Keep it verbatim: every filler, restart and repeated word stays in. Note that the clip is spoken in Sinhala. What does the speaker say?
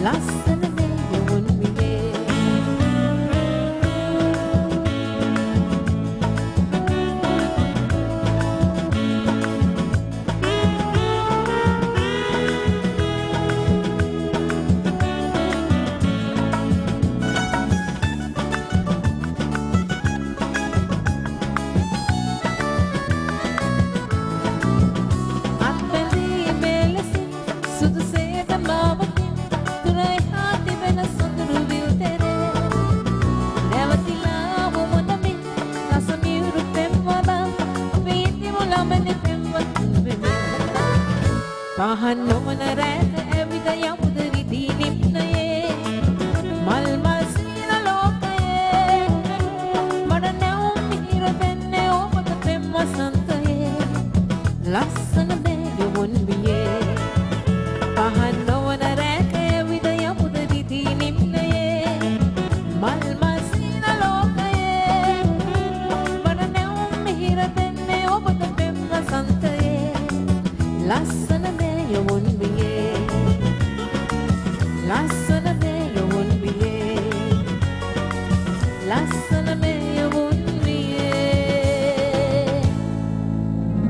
ලස්සන දෙයොන් වියේ පහන් නොවන රැක ඇවිද යමුද විදී නිම්නයේ මල් මල් සීන ලෝකයේ මඩ නැවුම් මිහිර දෙන්නේ ඔබට පෙම් වසන්තයේ ලස්සන දෙයොන් වියේ පහන් නොවන රැක ඇවිද යමුද විදී නිම්නයේ මල් මල් සීන ලෝකයේ මඩ නැවුම් මිහිර දෙන්නේ ඔබට පෙම් වසන්තයේ ලස්සන දෙයොන් වියේ ලස්සන දෙයොන් වියේ ලස්සන